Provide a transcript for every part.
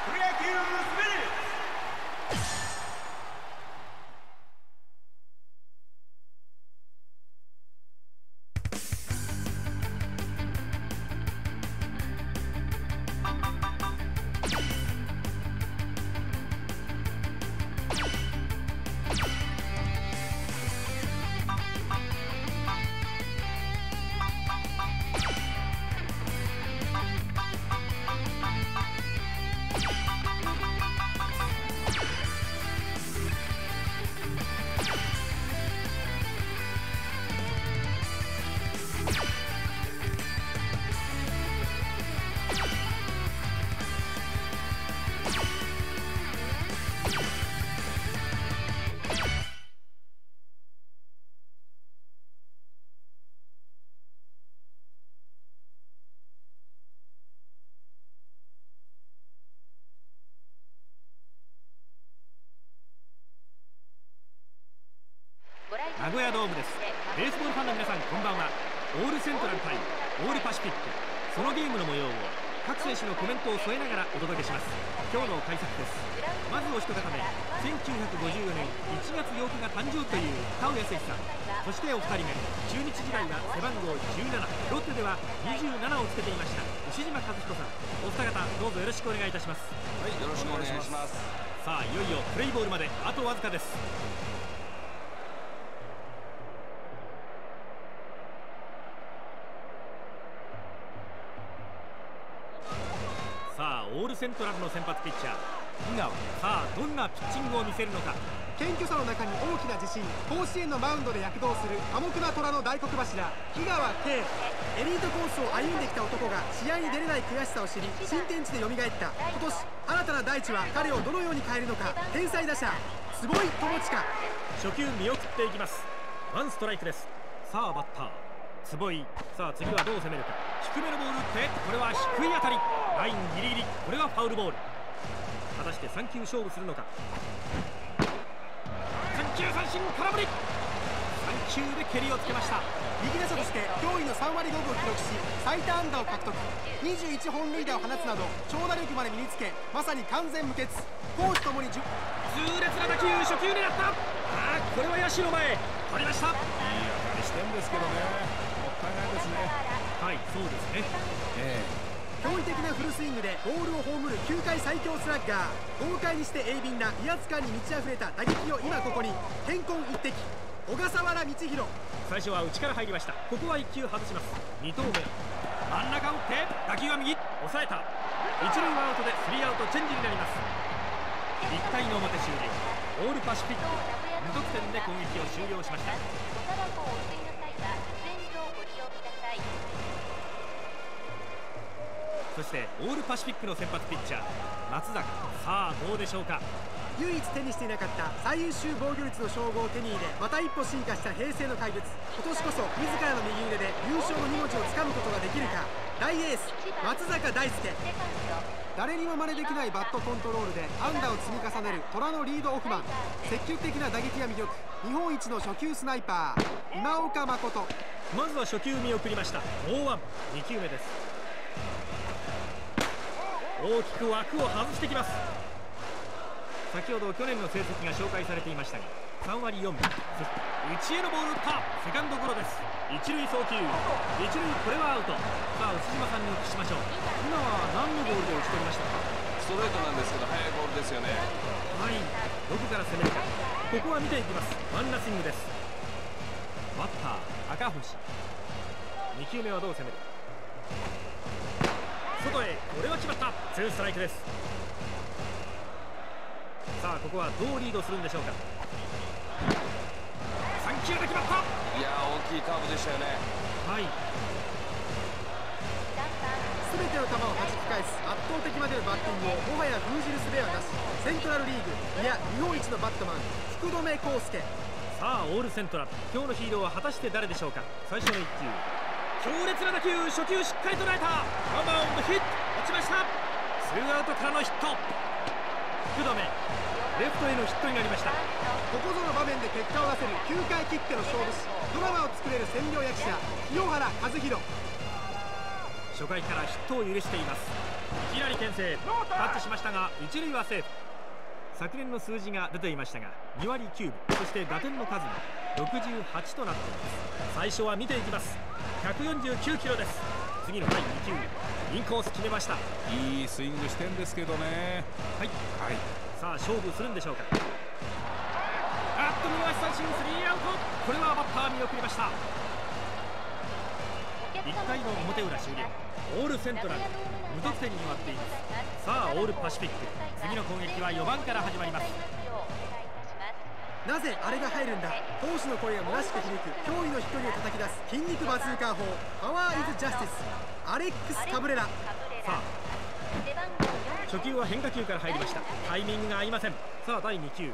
名古屋ドームです。ベースボールファンの皆さん、こんばんは。オールセントラル対オールパシフィック、そのゲームの模様を各選手のコメントを添えながらお届けします。今日の解説です。まずお一方目、1954年1月8日が誕生という田尾康さん、そしてお二人目、中日時代は背番号17、ロッテでは27をつけていました牛島和彦さん、お二方どうぞよろしくお願いいたします。 はい、よろしくお願いします。 さあ、いよいよプレイボールまであとわずかです。さあ、オールセントラルの先発ピッチャー井川、さあどんなピッチングを見せるのか。 謙虚さの中に大きな自信、甲子園のマウンドで躍動する寡黙な虎の大黒柱井川圭。エリートコースを歩んできた男が試合に出れない悔しさを知り、新天地で蘇った今年、新たな大地は彼をどのように変えるのか。天才打者坪井智親。 初球見送っていきます。ワンストライクです。さあバッター坪井、さあ次はどう攻めるか。低めのボール打って、これは低い当たり、ラインギリギリ、これはファウルボール。果たして3球勝負するのか。3球三振、空振り。3球で蹴りをつけました。 右打者として驚異の3割5分を記録し、最多安打を獲得、21本塁打を放つなど長打力まで身につけ、まさに完全無欠。攻守ともに痛烈な打球、初球狙った。これは野手の前、取りました。いい当たりしてるんですけどね、もったいないですね。 はい、そうですね。 驚異的なフルスイングでボールを葬る球界最強スラッガー。豪快にして鋭敏な威圧感に満ち溢れた打撃を今ここに。天根一滴、小笠原道弘。 最初は内から入りました。ここは1球外します。2投目、真ん中打って打球は右、抑えた。一塁はアウトで3アウトチェンジになります。1回の表終了。オールパシフィック無得点で攻撃を終了しました。そしてオールパシフィックの先発ピッチャー松坂、さあどうでしょうか。 唯一手にしていなかった最優秀防御率の称号を手に入れ、また一歩進化した平成の怪物。今年こそ自らの右腕で優勝の2文字をつかむことができるか。大エース松坂大輔。誰にも真似できないバットコントロールで安打を積み重ねる虎のリードオフマン。積極的な打撃が魅力、日本一の初球スナイパー今岡誠。 まずは初球見送りました。ノーワン。2球目です。大きく枠を外してきます。先ほど去年の成績が紹介されていましたが、3割4分。そして内へのボール打った。セカンドゴロです。一塁送球、一塁、これはアウト。さあ内島さんにお聞きしましょう。今は何のボールで打ち取りましたか。 ストレートなんですけど速いボールですよね。 はい、どこから攻めるか。ここは見ていきます。ワンナッシングです。バッター赤星、2球目はどう攻める。外へ、これは決まった。ツーストライクです。さあここはどうリードするんでしょうか。3球で決まった。 いや大きいカーブでしたよね。 はい、 全ての球を弾き返す圧倒的までのバッティングをもはや封じる術はなし。セントラルリーグ、いや日本一のバットマン福留孝介。 さあオールセントラル、今日のヒーローは果たして誰でしょうか。最初の1球、強烈な打球、初球しっかり捉えた。ワンバウンドヒット、落ちました。ツーアウトからのヒット。福留、レフトへのヒットになりました。 ここぞの場面で結果を出せる球界きっての勝負師、ドラマを作れる千両役者清原和博。 初初回からヒットを許しています。いきなり牽制、タッチしましたが一塁はセーフ。昨年の数字が出ていましたが2割9分、そして打点の数が68となっています。最初は見ていきます。149キロです。次の第2球、インコース決めました。 いいスイングしてんですけどね。 はい、さあ勝負するんでしょうか。あっと見逃し三振、スリーアウト。これはバッター見送りました。1回の表裏終了。オールセントラル無得点に終わっています。さあオールパシフィック、次の攻撃は4番から始まります。 なぜあれが入るんだ。投手の声が虚しく響く驚異の飛距離を叩き出す筋肉バズーカー砲、パワーイズジャスティス、アレックス・カブレラ。さあ初球は変化球から入りました。タイミングが合いません。さあ第2球、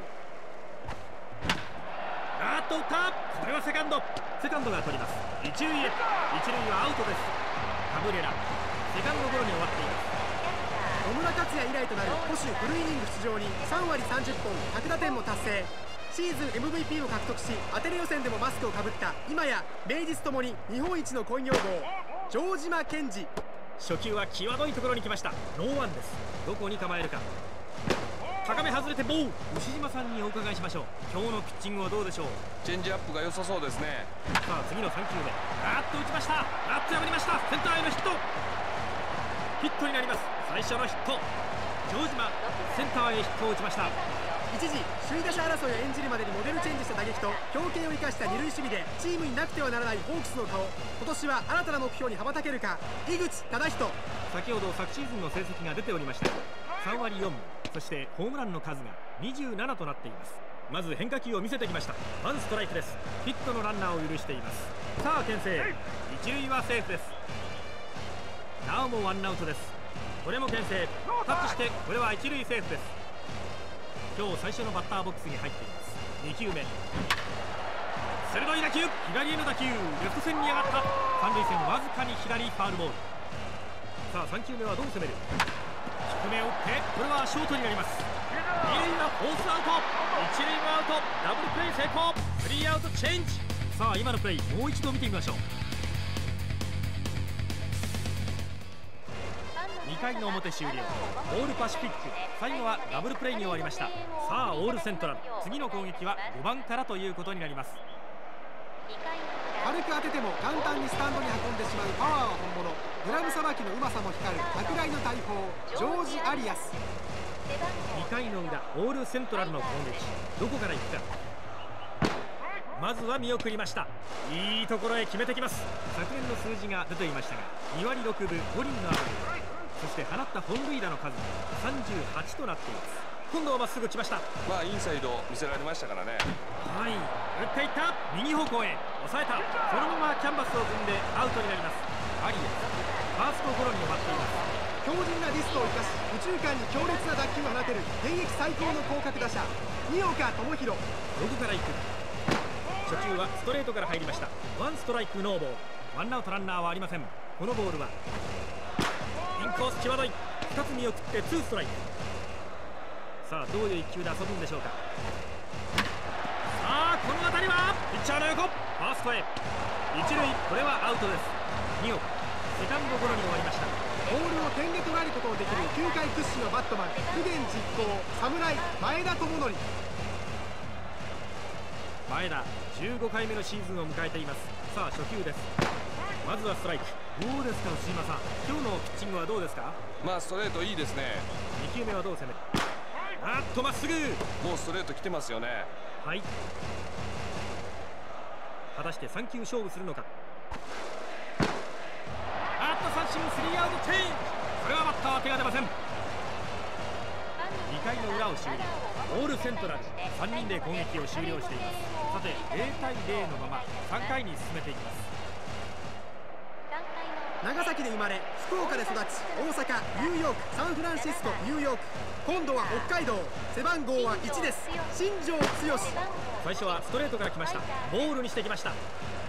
あっと打った。これはセカンドが取ります。一塁へ。一塁はアウトです。カブレラセカンドゴロに終わっています。野村克也以来となる捕手フルイニング出場に3割30本100打点も達成。シーズン MVP を獲得しアテネ予選でもマスクをかぶった今や名実ともに日本一の恋女房城島健二。初球は際どいところに来ました。ノーワンです。どこに構えるか。高め外れてボール。牛島さんにお伺いしましょう。今日のピッチングはどうでしょう。 チェンジアップが良さそうですね。 さあ次の3球目、あっと打ちました。あっと破りました。センターへのヒット。ヒットになります。最初のヒット、城島センターへヒットを打ちました。一時首位打者争いを演じるまでにモデルチェンジした打撃と強肩を生かした二塁守備でチームになくてはならないホークスの顔。今年は新たな目標に羽ばたけるか。井口忠人。先ほど昨シーズンの成績が出ておりました。3割4分、そしてホームランの数が27となっています。まず変化球を見せてきました。ワンストライクです。ヒットのランナーを許しています。さあ牽制、一塁はセーフです。なおもワンアウトです。これも牽制、タッチしてこれは一塁セーフです。今日最初のバッターボックスに入っています。2球目、鋭い打球、左への打球、レフト線に上がった。三塁線わずかに左、ファウルボール。さあ3球目はどう攻める。低めを打って、これはショートになります。二塁はフォースアウト、一塁もアウト、ダブルプレー成功。スリーアウトチェンジ。さあ今のプレーもう一度見てみましょう。2回の表終了。オールパシフィック、最後はダブルプレーに終わりました。さあオールセントラル、次の攻撃は5番からということになります。軽く当てても簡単にスタンドに運んでしまうパワーは本物。グラブさばきのうまさも光る舶来の大砲、ジョージ・アリアス。2回の裏、オールセントラルの攻撃、どこから行くか。まずは見送りました。いいところへ決めてきます。昨年の数字が出ていましたが2割6分5厘のアベレージ、そして放った本塁打の数が38となっています。今度はまっすぐ来ました。 まあインサイド見せられましたからね。 はい、打っていった。右方向へ抑えた。そのままキャンバスを踏んでアウトになります。アリエファーストゴロに終わっています。強靭なディスクを生かし右中間に強烈な打球を放てる現役最高の広角打者、新岡智弘。どこから行く。初球はストレートから入りました。ワンストライクノーボール。ワンアウトランナーはありません。このボールはインコース際どい。2つ見送ってツーストライク。さあどういう1球で遊ぶんでしょうか。さあこの当たりはピッチャーの横、ファーストへ一塁、これはアウトです。新岡セカンドゴロに終わりました。ボールを点で捉えることのできる球界屈指のバットマン、不言実行侍前田智則。前田15回目のシーズンを迎えています。さあ初球です。まずはストライク。どうですか牛島さん、今日のピッチングはどうですか。 まあストレートいいですね。 2球目はどう攻める。あっとまっすぐ。 もうストレート来てますよね。 はい、果たして3球勝負するのか。あっと三振、スリーアウトチェンジ。これはバッターは手が出ません。2回の裏を終了。オールセントラル3人で攻撃を終了しています。さて0対0のまま3回に進めていきます。長崎で生まれ福岡で育ち、大阪、ニューヨーク、サンフランシスコ、ニューヨーク、今度は北海道。背番号は1です。新庄剛志。最初はストレートから来ました。ボールにしてきました。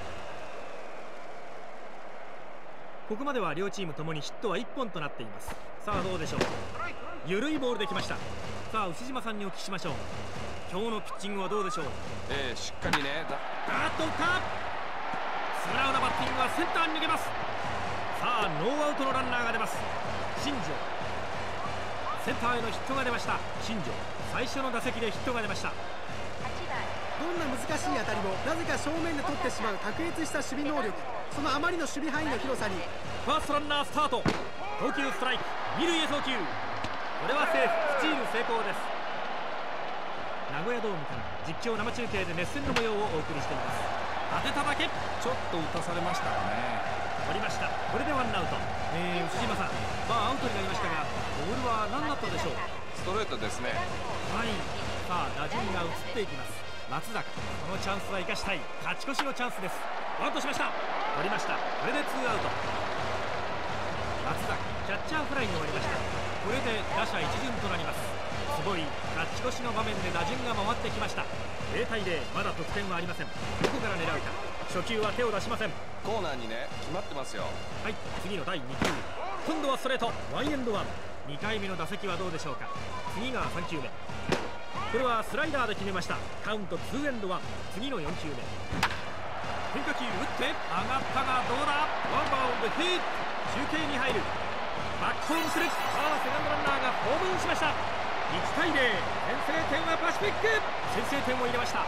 ここまでは両チームともにヒットは1本となっています。さあどうでしょう。緩いボールできました。さあ牛島さんにお聞きしましょう。今日のピッチングはどうでしょう。 しっかりね。 あっと打った。素直なバッティングはセンターに逃げます。 さあノーアウトのランナーが出ます。新庄、センターへのヒットが出ました。新庄、最初の打席でヒットが出ました。 どんな難しい当たりもなぜか正面で取ってしまう卓越した守備能力、そのあまりの守備範囲の広さにファーストランナースタート、投球ストライク、二塁へ送球、これはセーフ、スチール成功です。名古屋ドームから実況生中継で熱戦の模様をお送りしています。当てただけ、 ちょっと打たされましたかね。 取りました。これでワンアウト。藤島さん、アウトになりましたがボールは何だったでしょう。 ストレートですね。 はい、さあ打順が移っていきます。松坂、このチャンスは生かしたい、勝ち越しのチャンスです。バントしました、取りました。これでツーアウト。松坂、キャッチャーフライに終わりました。これで打者一巡となります。すごい勝ち越しの場面で打順が回ってきました。0対0、まだ得点はありません。どこから狙うか。初球は手を出しません。 コーナーにね、決まってますよ。 はい、次の第2球、今度はストレート、ワンエンドワン。2回目の打席はどうでしょうか。次が3球目、これはスライダーで決めました。カウント2エンドワン。次の4球目、変化球打って上がったがどうだ。ワンバウンドヒット、中継に入る、バックホームする。さあセカンドランナーがホームインしました。1対0、先制点はパシフィック。先制点を入れました。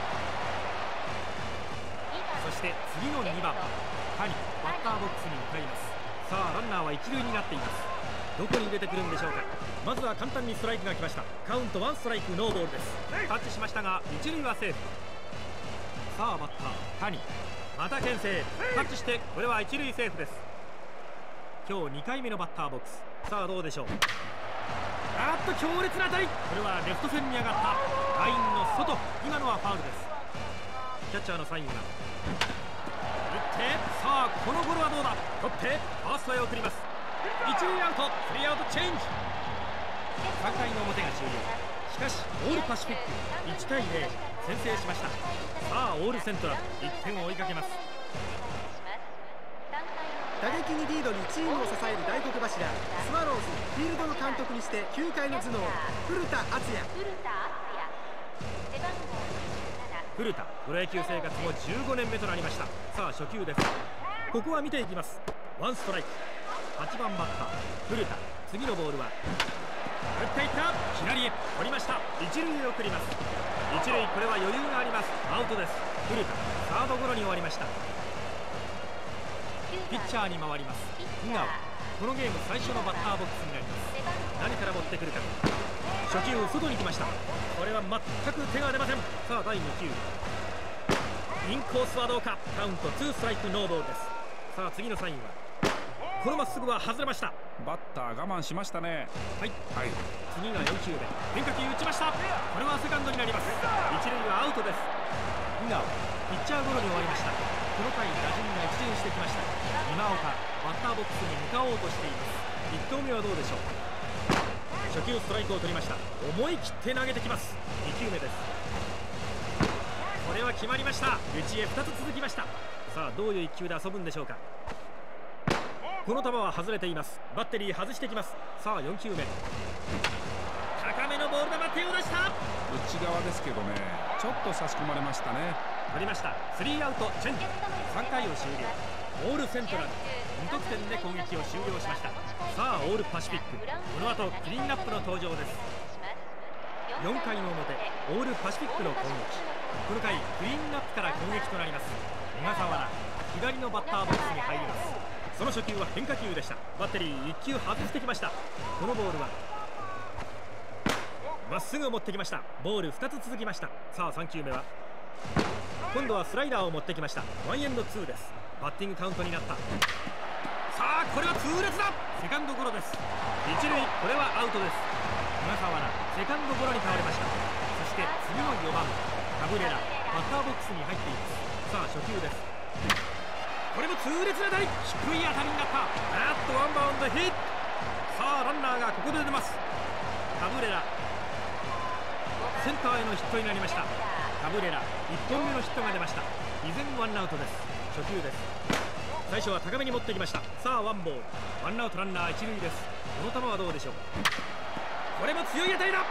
そして次の2番谷、バッターボックスに向かいます。さあランナーは一塁になっています。どこに出てくるんでしょうか。まずは簡単にストライクが来ました。カウント1ストライクノーボールです。タッチしましたが一塁はセーフ。さあバッター谷、また牽制、タッチして、これは一塁セーフです。今日2回目のバッターボックス。さあどうでしょう。強烈な当たり、これはレフト線に上がった。ラインの外、今のはファウルです。キャッチャーのサインが打って、さあこのゴロはどうだ。取ってファーストへ送ります。一塁アウト、スリーアウトチェンジ。3回の表が終了。しかしオールパシフィック1対0、先制しました。さあオールセントラル1点を追いかけます。 打撃にリードにチームを支える大黒柱、スワローズフィールドの監督にして球界の頭脳、古田敦也。 古田、プロ野球生活も15年目となりました。さあ初球です。ここは見ていきます。ワンストライク。8番バッター古田、次のボールは打っていった、左へ取りました。一塁へ送ります。一塁、これは余裕があります。アウトです。古田、サードゴロに終わりました。ピッチャーに回ります。井川、このゲーム最初のバッターボックスになります。何から持ってくるか。初球外に来ました。これは全く手が出ません。さあ第2球、インコースはどうか。カウント2ストライクノーボールです。さあ次のサインは、このまっすぐは外れました。 バッター我慢しましたね。 はい、次が4球目、変化球打ちました。これはセカンドになります。一塁はアウトです。井川、ピッチャーゴロに終わりました。この回打順が一巡してきました。今岡、バッターボックスに向かおうとしています。1投目はどうでしょう。初球ストライクを取りました。思い切って投げてきます。2球目です。これは決まりました。内へ2つ続きました。さあどういう1球で遊ぶんでしょうか。この球は外れています。バッテリー外してきます。さあ4球目、高めのボール球、手を出した。 内側ですけどね、ちょっと差し込まれましたね。 取りました。スリーアウトチェンジ。3回を終了。オールセントラル無得点で攻撃を終了しました。さあオールパシフィック、この後クリーンアップの登場です。4回の表、オールパシフィックの攻撃。この回クリーンアップから攻撃となります。小笠原、左のバッターボックスに入ります。その初球は変化球でした。バッテリー1球外してきました。このボールはまっすぐ持ってきました。ボール2つ続きました。さあ3球目は今度はスライダーを持ってきました。ワンエンドツーです。バッティングカウントになった。さあこれは痛烈だ。セカンドゴロです。一塁、これはアウトです。小笠原、セカンドゴロに倒れました。そして次の4番カブレラ、バッターボックスに入っています。さあ初球です。これも痛烈な当たり、低い当たりになった。ワンバウンドヒット。さあランナーがここで出ます。カブレラ、センターへのヒットになりました。カブレラ、1本目のヒットが出ました。依然ワンアウトです。初球です。最初は高めに持ってきました。さあワンボール、ワンアウトランナー一塁です。この球はどうでしょう。これも強い当たりだ。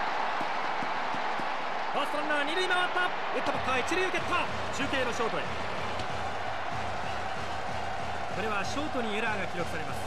ファーストランナー二塁回った。打ったバッター一塁を蹴った。中継のショートへ。 これはショートにエラーが記録されます。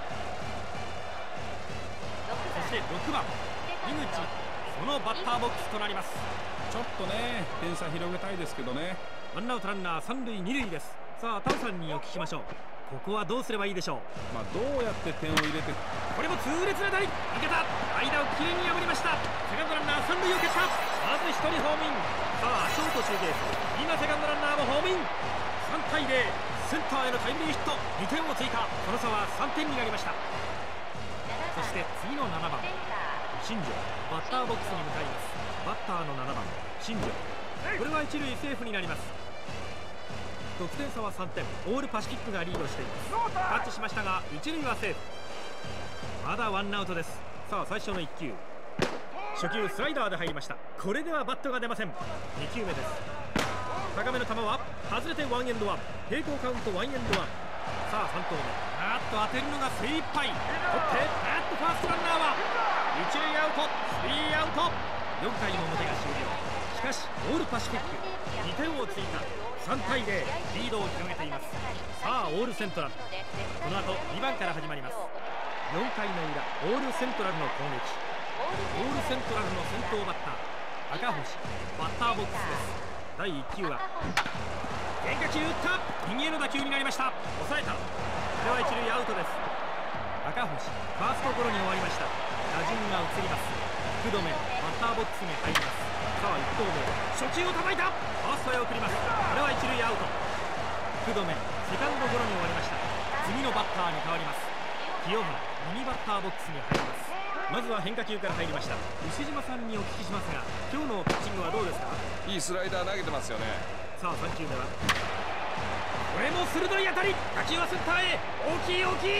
そして6番井口、そのバッターボックスとなります。 ちょっとね点差広げたいですけどね。 ワンアウトランナー三塁二塁です。さあタオさんにお聞きしましょう。ここはどうすればいいでしょう。 どうやって点を入れて、 これも痛烈な当たり、抜けた、間をきれいに破りました。セカンドランナー三塁を蹴った。まず1人ホームイン。さあショート中継、今セカンドランナーもホームイン。3対0、センターへのタイムリーヒット、2点を追加。この差は3点になりました。そして次の7番新庄、バッターボックスに向かいます。バッターの7番新庄、これは一塁セーフになります。得点差は3点、オールパシフィックがリードしています。タッチしましたが一塁はセーフ。まだワンアウトです。さあ最初の1球、初球スライダーで入りました。これではバットが出ません。2球目です。高めの球は外れてワンエンドワン、平行カウントワンエンドワン。さあ3投目、当てるのが精一杯。取ってファーストランナーは一塁アウト、スリーアウト。4回の表が終了。しかしオールパシフィック2点を追加、3対0、リードを広げています。さあオールセントラル、この後2番から始まります。4回の裏、オールセントラルの攻撃。オールセントラルの先頭バッター赤星、バッターボックスです。第1球は変化球打った、右への打球になりました。抑えた。これは一塁アウトです。赤星、ファーストゴロに終わりました。打順が移ります。福留、バッターボックスに入ります。さあ1投目、初球を叩いた、ファーストへ送ります。これは一塁アウト。福留、セカンドゴロに終わりました。次のバッターに変わります。清原、右バッターボックスに入ります。まずは変化球から入りました。牛島さんにお聞きしますが、今日のピッチングはどうですか。 いいスライダー投げてますよね。 さあ3球目はこれも鋭い当たり、打球はセンターへ、大きい大きい、いった、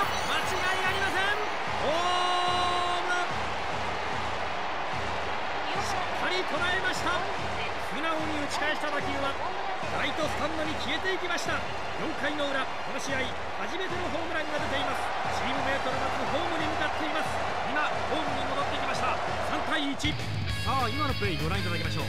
間違いありません。ホーム、しっかり捉えました。素直に打ち返した打球はライトスタンドに消えていきました。4回の裏、この試合初めてのホームランが出ています。チームメートの待つホームに向かっています。今ホームに戻ってきました。3対1。さあ今のプレーご覧いただきましょう。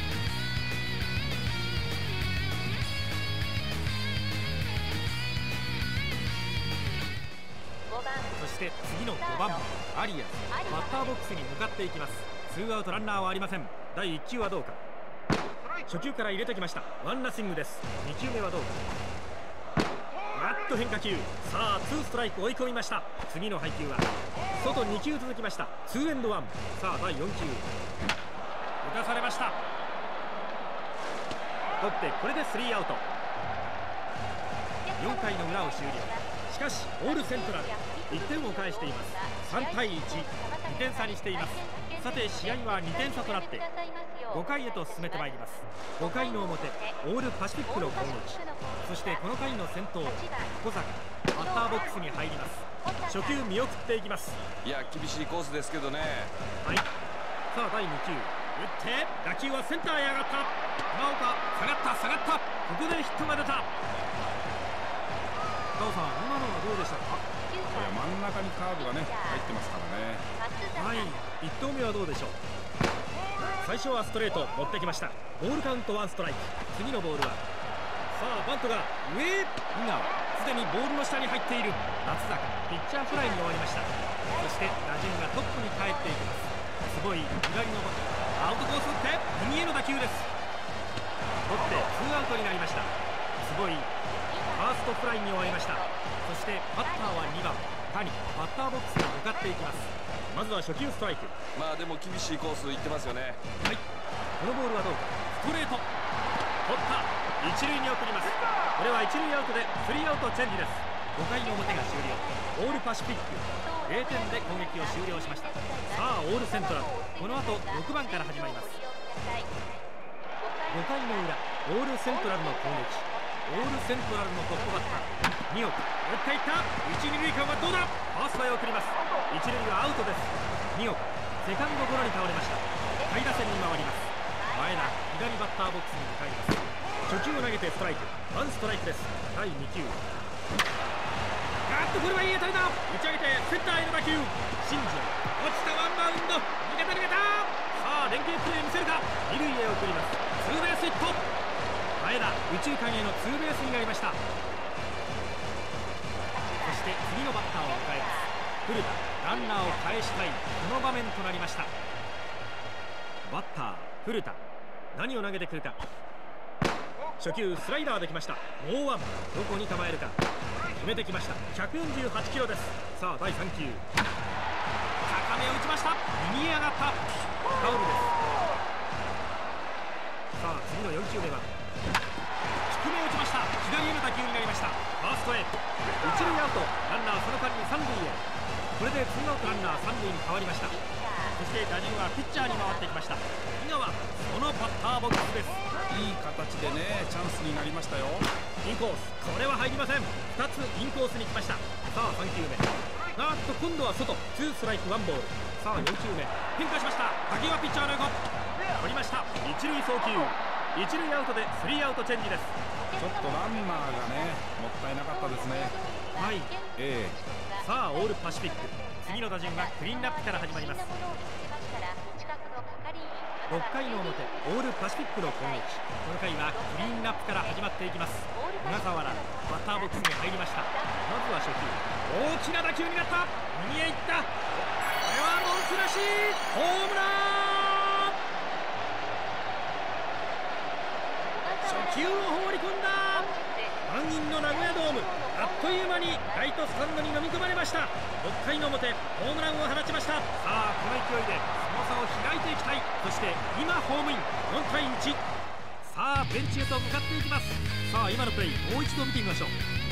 そして次の5番アリア、バッターボックスに向かっていきます。ツーアウトランナーはありません。第1球はどうか。初球から入れてきました。ワンナッシングです。2球目はどうか。変化球、さあツーストライク追い込みました。次の配球は外2球続きました。ツーエンドワン。さあ第4球、打たされました。取ってこれでスリーアウト。4回の裏を終了。しかしオールセントラル1点を返しています。3対1、2点差にしています。さて試合は2点差となって5回へと進めてまいります。5回の表、オールパシフィックの攻撃。そしてこの回の先頭小坂、バッターボックスに入ります。初球見送っていきます。 いや厳しいコースですけどね。 はい、さあ第2球、打って打球はセンターへ上がった。今岡、下がった。ここでヒットが出た。タオさん、今のはどうでしたか。 これ真ん中にカーブがね入ってますからね。 はい、1投目はどうでしょう。最初はストレート持ってきました。ボールカウント1ストライク。次のボールはさあバントが上へ、今すでにボールの下に入っている松坂、ピッチャーフライに終わりました。そして打順がトップに帰っていきます。すごい左のアウトコース打って右への打球です。取ってツーアウトになりました。すごいファーストフライに終わりました。そしてバッターは2番谷、バッターボックスに向かっていきます。まずは初球ストライク。 でも厳しいコース行ってますよね。 はい、このボールはどうか。ストレート取った、一塁に送ります。これは一塁アウトでスリーアウトチェンジです。5回の表が終了。オールパシフィック0点で攻撃を終了しました。さあオールセントラル、この後6番から始まります。5回の裏、オールセントラルの攻撃。オールセントラルのトップバッター二岡、打っていった。一二塁間はどうだ。ファーストへ送ります。一塁はアウトです。二岡、セカンドゴロに倒れました。下位打線に回ります。前田、左バッターボックスに向かいます。初球を投げてストライク、ワンストライクです。第2球、これはいい当たりだ。打ち上げてセンターへの打球。新庄、落ちたワンバウンド、逃げた。さあ連携プレー見せるか。二塁へ送ります。ツーベースヒット。前田、右中間へのツーベースになりました。 して次のバッターを迎えます。古田、ランナーを返したいこの場面となりました。バッター古田、何を投げてくるか。初球スライダーできました。もうワン、どこに構えるか。決めてきました。148キロです。さあ第3球、高めを打ちました。右へ上がった。ファウルです。さあ次の4球目は低めを打ちました。左への打球になりました。ファーストへ、一塁アウト。ランナーその間に三塁へ。これでツーアウトランナー三塁に変わりました。そして打順はピッチャーに回ってきました。井川、そのバッターボックスです。 いい形でね、チャンスになりましたよ。 インコース、これは入りません。2つインコースに来ました。さあ3球目、今度は外、ツーストライクワンボール。さあ4球目、変化しました。打球はピッチャーの横、取りました。一塁送球、一塁アウトでスリーアウトチェンジです。 ちょっとランナーがね、もったいなかったですね。 はい、さあオールパシフィック、次の打順はクリーンナップから始まります。6回の表、オールパシフィックの攻撃。この回はクリーンナップから始まっていきます。小笠原、バッターボックスに入りました。まずは初球、大きな打球になった。右へ行った。これは文句なし、ホームラン。初球を放り込んだ。満員の名古屋ドーム、あっという間にライトスタンドに飲み込まれました。6回の表、ホームランを放ちました。さあこの勢いでその差を開いていきたい。そして今ホームイン、4対1。さあベンチへと向かっていきます。さあ今のプレーもう一度見てみましょう。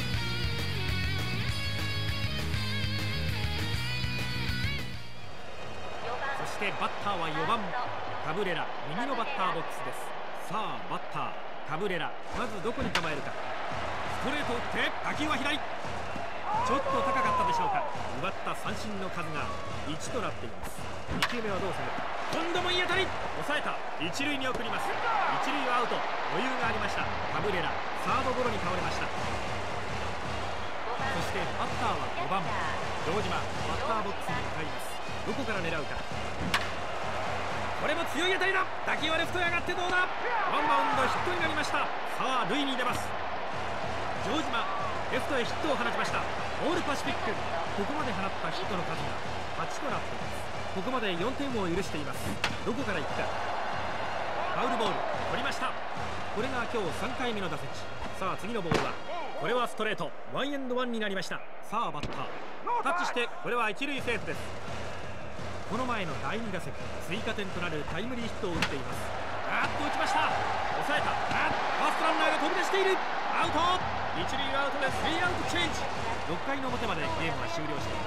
そしてバッターは4番カブレラ、右のバッターボックスです。さあバッターカブレラ、まずどこに構えるか。ストレートを打って打球は左、ちょっと高かったでしょうか。奪った三振の数が1となっています。2球目はどうする。今度もいい当たり、抑えた。一塁に送ります。一塁はアウト、余裕がありました。カブレラ、サードゴロに倒れました。そしてバッターは5番城島、バッターボックスに向かいます。どこから狙うか。これも強い当たりだ。打球はレフトへ上がってどうだ。ワンバウンドヒットになりました。さあ塁に出ます。城島、レフトへヒットを放ちました。オールパシフィック、ここまで放ったヒットの数が8となっています。ここまで4点を許しています。どこから行くか。ファウルボール、取りました。これが今日3回目の打席。さあ次のボールは、これはストレート、ワンエンドワンになりました。さあバッタータッチして、これは一塁セーフです。この前の第2打席、追加点となるタイムリーヒットを打っています。打ちました。抑えた。ファーストランナーが飛び出している。アウト。一塁アウトでスリーアウトチェンジ。6回の表までゲームは終了しています。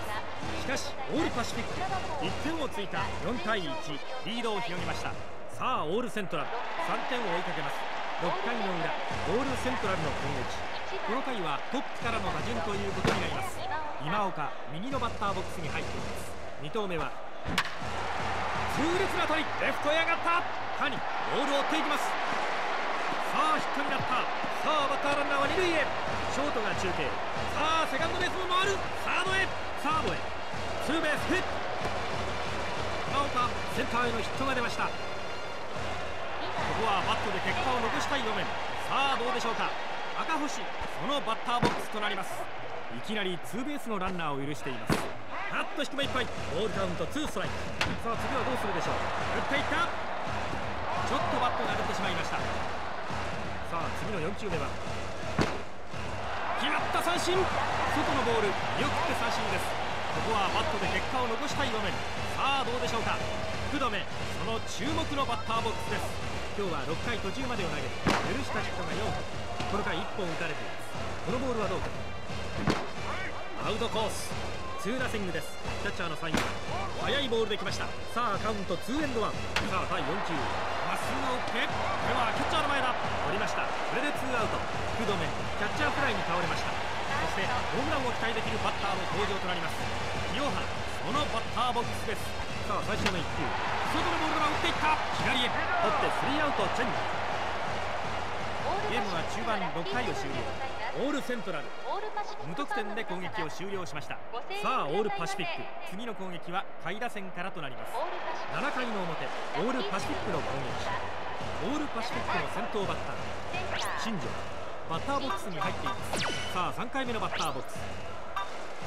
しかしオールパシフィック、1点を追加、4対1、リードを広げました。さあオールセントラル、3点を追いかけます。6回の裏、オールセントラルの攻撃。この回はトップからの打順ということになります。今岡、右のバッターボックスに入っています。2投目は痛烈な当たり、レフトへ上がった。谷、ボールを追っていきます。さあヒットになった。さあバッターランナーは2塁へ。ショートが中継。さあセカンドベースも回る。サードへ、サードへ、ツーベースヒット。今岡、センターへのヒットが出ました。ここはバットで結果を残したい場面。さあどうでしょうか。赤星、そのバッターボックスとなります。いきなりツーベースのランナーを許しています。低めいっぱい、ボールカウント2ストライク。さあ次はどうするでしょう。打っていった。ちょっとバットが出てしまいました。さあ次の4球目は決まった三振。外のボール、見送って三振です。ここはバットで結果を残したい場面。さあどうでしょうか。福留、その注目のバッターボックスです。今日は6回途中までを投げ許したヒットが4本、この回1本打たれています。このボールはどうか。アウトコース、ツーナッシングです。キャッチャーのサイン、速いボールできました。さあカウント2エンドワン。さあ第4球、まっすぐを打って、これはキャッチャーの前だ。取りました。これで2アウト。福留、キャッチャーフライに倒れました。そしてホームランを期待できるバッターの登場となります。清原、そのバッターボックスです。さあ最初の1球、外のボールが打っていった。左へ取って3アウトチェンジ。ゲームは中盤6回を終了。オールセントラル無得点で攻撃を終了しました。さあオールパシフィック、次の攻撃は下位打線からとなります。7回の表、オールパシフィックの攻撃。オールパシフィックの先頭バッター新庄、バッターボックスに入っています。さあ3回目のバッターボックス。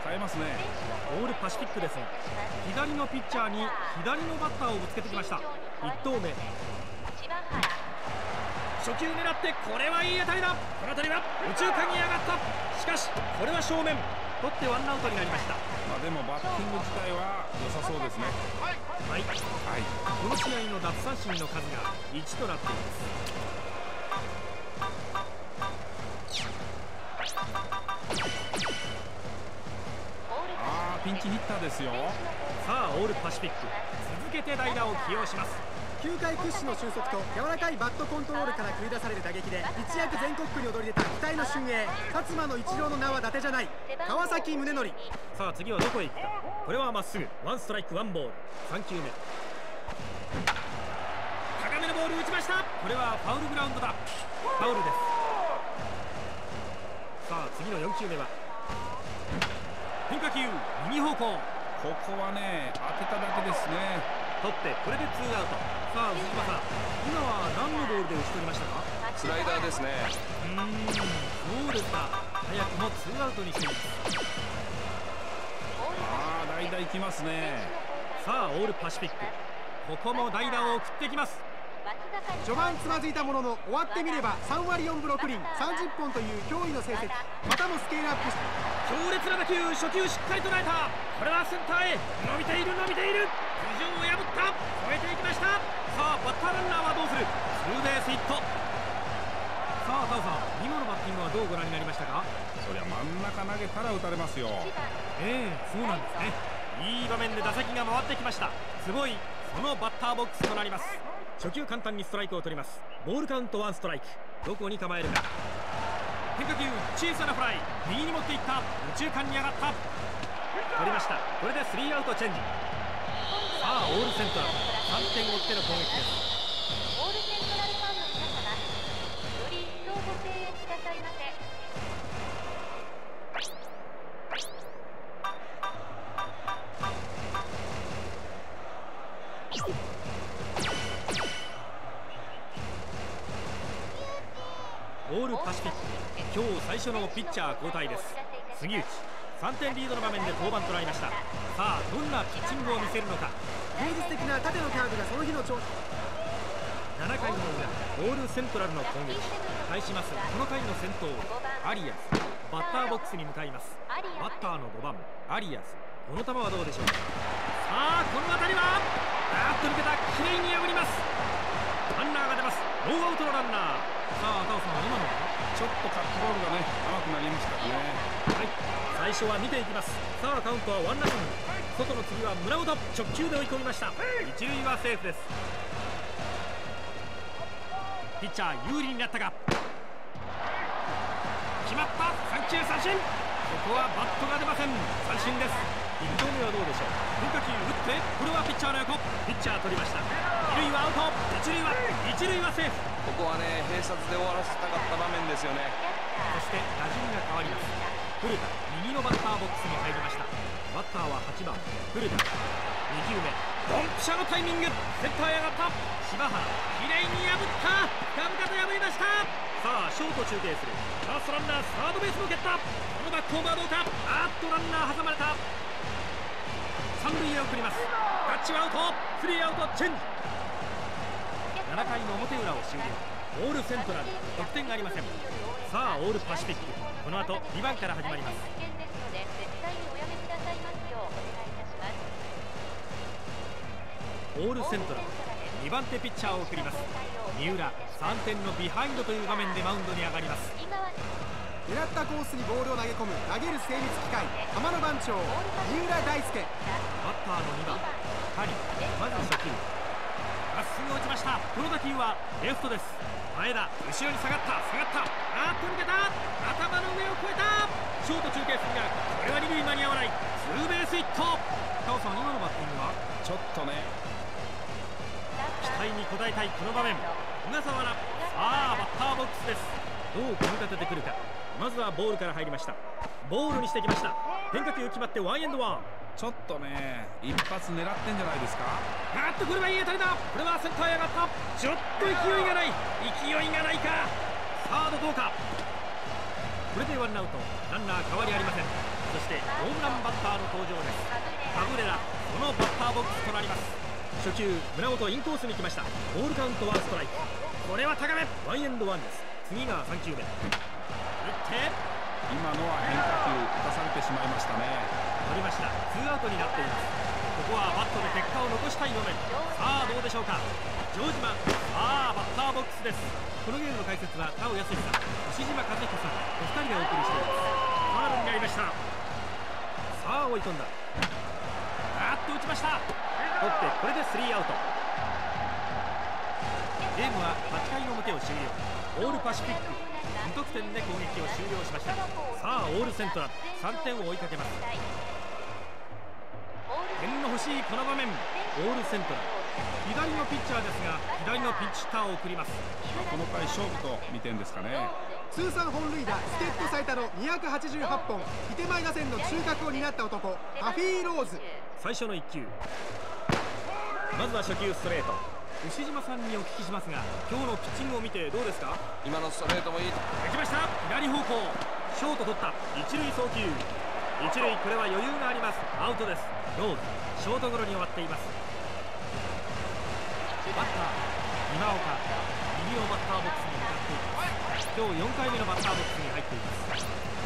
変えますね。 オールパシフィックですが、左のピッチャーに左のバッターをぶつけてきました。1投目、初球狙って、これはいい当たりだ。この当たりは右中間に上がった。しかしこれは正面、取ってワンアウトになりました。 でもバッティング自体は良さそうですね。 はい、この試合の奪三振の数が1となっています。 ピンチヒッターですよ。 さあオールパシフィック、続けて代打を起用します。 球界屈指の俊足と柔らかいバットコントロールから繰り出される打撃で一躍全国区に躍り出た期待の俊英、勝間の一郎の名は伊達じゃない、川崎宗則。 さあ次はどこへ行くか。これはまっすぐ、ワンストライクワンボール。3球目、高めのボール打ちました。これはファウルグラウンドだ。ファウルです。さあ次の4球目は変化球、右方向。 ここはね、当てただけですね。 取ってこれで2アウト。さあ藤島さん、今は何のボールで打ち取りましたか？ スライダーですね。 そうですか。早くも2アウトにしています。 代打行きますね。 さあオールパシフィック、ここも代打を送ってきます。 序盤つまずいたものの、終わってみれば3割4分6厘30本という驚異の成績。またもスケールアップして、 強烈な打球、初球しっかり捉えた。これはセンターへ伸びている、伸びている。頭上を破った、越えていきました。さあバッターランナーはどうする。ツーベースヒット。さあタオさん、今のバッティングはどうご覧になりましたか？ そりゃ真ん中投げたら打たれますよ。 そうなんですね。いい場面で打席が回ってきました。すごい、そのバッターボックスとなります。初球簡単にストライクを取ります。ボールカウント1ストライク。どこに構えるか。変化球、小さなフライ、右に持っていった。右中間に上がった。取りました。これで3アウトチェンジ。さあオールセントラル、3点を追っての攻撃です。 オールセントラルファンの皆様、より一層ご声援くださいませ。 オールパシフィック、今日最初のピッチャー交代です。杉内、3点リードの場面で登板となりました。さあどんなピッチングを見せるのか。 芸術的な縦のカーブがその日の調子。 7回の裏、オールセントラルの攻撃。対しますこの回の先頭アリアス、バッターボックスに向かいます。バッターの5番アリアス、この球はどうでしょうか。さあこの当たりは抜けた、きれいに破ります。ランナーが出ます。ノーアウトのランナー。さあタオさん、今のちょっとカットボールがね、甘くなりましたね。 はい、最初は見ていきます。さあカウントは1ラン。外の次は村本、直球で追い込みました。一塁はセーフです。ピッチャー有利になったが、決まった。3球三振。ここはバットが出ません。三振です。1投目はどうでしょう。変化球打って、これはピッチャーの横。ピッチャー取りました。二塁はアウト。一塁はセーフ。 ここはね、閉殺で終わらせたかった場面ですよね。 そして打順が変わります。古田、右のバッターボックスに入りました。バッターは8番古田。2球目、ドンピシャのタイミング。センターへ上がった。柴原、きれいに破った。深々と破りました。さあショート中継する。ファーストランナー、サードベースも蹴った。このバックオーバーどうか。ランナー挟まれた。三塁へ送ります。タッチはアウト。スリーアウトチェンジ。7回の表裏を終了。オールセントラル、得点がありません。さあオールパシフィック、この後2番から始まります。オールセントラル、2番手ピッチャーを送ります。三浦、3点のビハインドという場面でマウンドに上がります。 狙ったコースにボールを投げ込む投げる精密機械、浜野番長三浦大輔。 バッターの2番谷、まず初球まっすぐ落ちました。この打球はレフトです。前田、後ろに下がった。抜けた。頭の上を越えた。ショート中継するが、これは二塁間に合わない。ツーベースヒット。タオさん、今のバッティングはちょっとね、 期待に応えたいこの場面。小笠原、さあバッターボックスです。どう組み立ててくるか。まずはボールから入りました。ボールにしてきました。変化球決まってワンエンドワン。 ちょっとね、一発狙ってんじゃないですか。 これはいい当たりだ。これはセンターへ上がった。ちょっと勢いがないか。サードどうか。 これでワンアウト、ランナー変わりありません。そしてホームランバッターの登場です。カブレラ、そのバッターボックスとなります。初球胸元インコースに来ました。ボールカウントワンストライク。これは高め、ワンエンドワンです。次が3球目、打って今のは変化球打たされてしまいましたね。 取りました。ツーアウトになっています。ここはバットで結果を残したい場面。さあどうでしょうか。城島、さあバッターボックスです。このゲームの解説は田尾康さん、牛島和彦さんお二人がお送りしています。ファウルになりました。さあ追い込んだ、打ちました。取ってこれでスリーアウト。ゲームは8回の表を終了。オールパシフィック無得点で攻撃を終了しました。さあオールセントラル3点を追いかけます。点の欲しいこの場面、オールセントラル左のピッチャーですが左のピッチャーを送ります。 この回勝負と見てんですかね。 通算本塁打助っ人最多の288本、伊手前打線の中核を担った男、ハフィー・ローズ。 最初の1球、まずは初球ストレート。牛島さんにお聞きしますが、今日のピッチングを見てどうですか。 今のストレートもいい。 打ちました。左方向、ショート取った。一塁送球、一塁、これは余裕があります。アウトです。ローズ、ショートゴロに終わっています。バッター今岡、右のバッターボックスに向かっています。今日4回目のバッターボックスに入っています。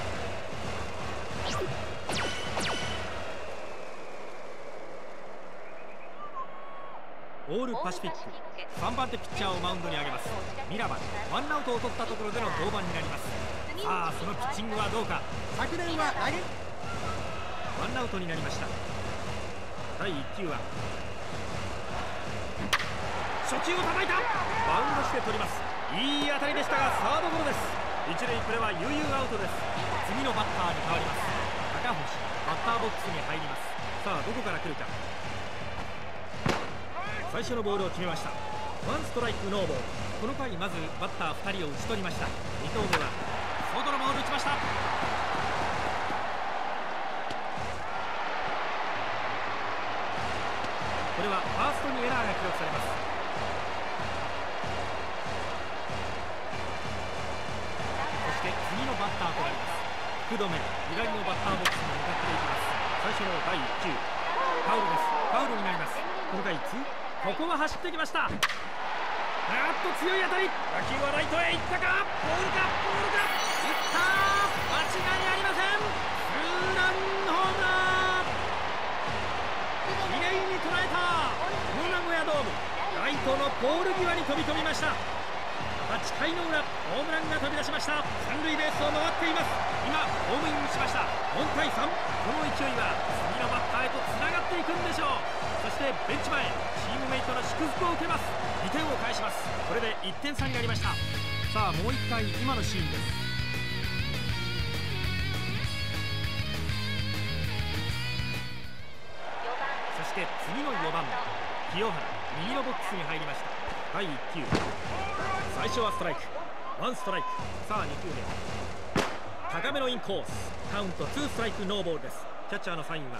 オールパシフィック3番手ピッチャーをマウンドに上げます。ミラバン、ワンアウトを取ったところでの登板になります。さあそのピッチングはどうか。 昨年は投げワンアウトになりました。第1球は初球を叩いた。バウンドして取ります。いい当たりでしたがサードゴロです。一塁、これは悠々アウトです。次のバッターに変わります。高星、バッターボックスに入ります。さあどこから来るか。最初のボールを決めました。ワンストライクノーボール。この回まずバッター2人を打ち取りました。2投目は外のボール打ちました。これはファーストにエラーが記録されます。そして次のバッターとなります。福留、左のバッターボックスに向かっていきます。最初の第1球、ファウルです。ファウルになります。この回ここは走ってきました。強い当たり、打球はライトへ行ったか。ボールか、ボールか、打った。間違いありません。ツーランホームラン、きれいに捉えた。この名古屋ドーム、ライトのポール際に飛び込みました。8回の裏、ホームランが飛び出しました。三塁ベースを回っています。今ホームインしました。4対3、この勢いは次のバッターへとつながっていくんでしょう。そしてベンチ前、チームメイトの祝福を受けます。2点を返します。これで1点差になりました。さあもう1回今のシーンです。そして次の4番清原、右のボックスに入りました。第1球、最初はストライク、ワンストライク。さあ2球目、高めのインコース、カウント2ストライクノーボールです。キャッチャーのサインは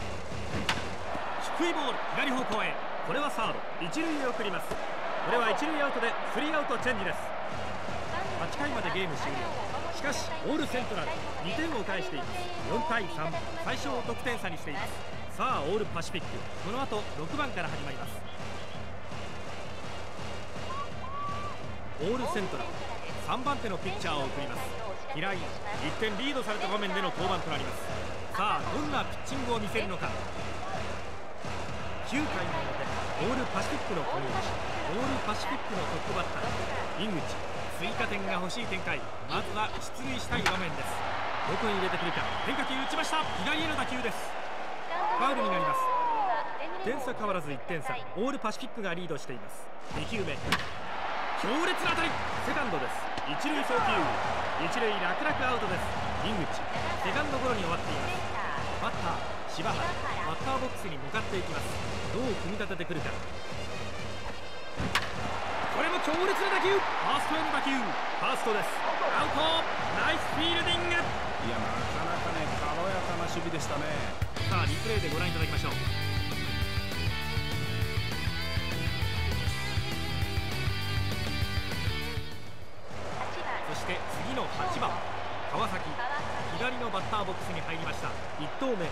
低いボール、左方向へ。これはサード、一塁へ送ります。これは一塁アウトでスリーアウトチェンジです。8回までゲーム終了。しかしオールセントラル2点を返しています。4対3、最小得点差にしています。さあオールパシフィック、この後6番から始まります。オールセントラル3番手のピッチャーを送ります。平井、1点リードされた場面での登板となります。さあどんなピッチングを見せるのか。9回の表、オールパシフィックの攻撃。オールパシフィックのトップバッター井口、追加点が欲しい展開。まずは出塁したい場面です。どこに入れてくるか。変化球打ちました。左への打球です。ファウルになります。点差変わらず1点差、オールパシフィックがリードしています。2球目、強烈な当たり、セカンドです。一塁送球、一塁楽々アウトです。井口、セカンドゴロに終わっています。バッター柴原、バッターボックスに向かっていきます。どう組み立ててくるか。これも強烈な打球、ファーストへの打球、ファーストです。アウト、ナイスフィールディング。いや、なかなかね、軽やかな守備でしたね。 さあリプレイでご覧いただきましょう。そして次の8番川崎、左のバッターボックスに入りました。1投目、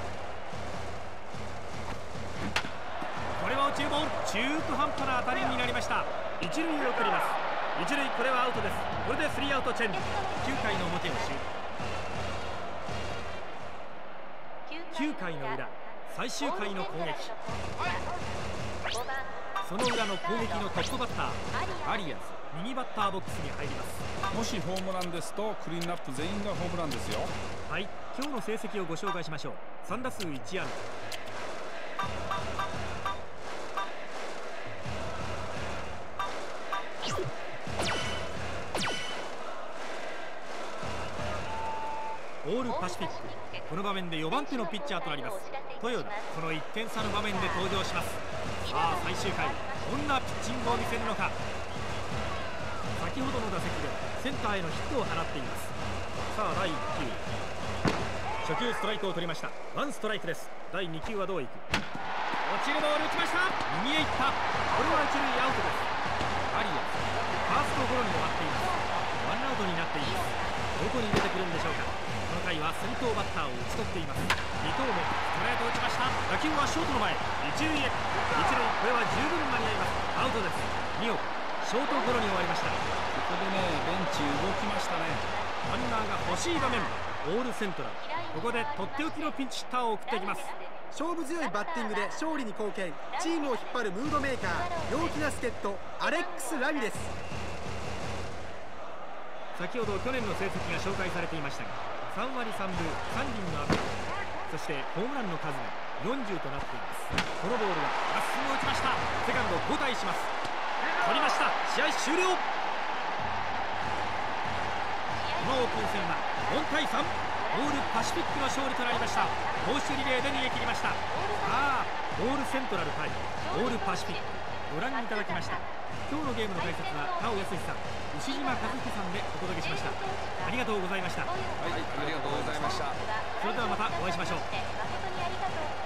これは落ちるボール、中途半端な当たりになりました。一塁へ送ります。一塁、これはアウトです。これで3アウトチェンジ。9回の表を終了。9回の裏、最終回の攻撃。その裏の攻撃のトップバッターアリアス、右バッターボックスに入ります。 もしホームランですとクリーンアップ全員がホームランですよ。 はい、今日の成績をご紹介しましょう。3打数1安打、オールパシフィック、この場面で4番手のピッチャーとなります豊田。この1点差の場面で登場します。さあ最終回、どんなピッチングを見せるのか。先ほどの打席でセンターへのヒットを放っています。さあ第1球、初球ストライクを取りました。ワンストライクです。第2球はどういく。落ちるボール打ちました。右へ行った。これは一塁アウトです。アリアス、ファーストゴロに終わっています。ワンアウトになっています。どこに出てくるんでしょうか。この回は先頭バッターを打ち取っています。2投目、ストレート打ちました。打球はショートの前、一塁へ。一塁、これは十分間に合います。アウトです。2岡、ショートゴロに終わりました。 ここでね、ベンチ動きましたね。 ランナーが欲しい場面、オールセントラル、ここでとっておきのピンチヒッターを送っていきます。 勝負強いバッティングで勝利に貢献、チームを引っ張るムードメーカー、陽気な助っ人アレックス・ラミレス。 先ほど去年の成績が紹介されていましたが、3割3分3厘のアベレージ、そしてホームランの数が40となっています。このボールはまっすぐ打ちました。セカンド交代します。取りました。試合終了。このオープン戦は4対3、オールパシフィックの勝利となりました。投手リレーで逃げ切りました。さあオールセントラル対オールパシフィック、ご覧いただきました。今日のゲームの解説は田尾康さん、牛島和彦さんでお届けしました。ありがとうございました。 はい、ありがとうございました。 それではまたお会いしましょう。 誠にありがとう。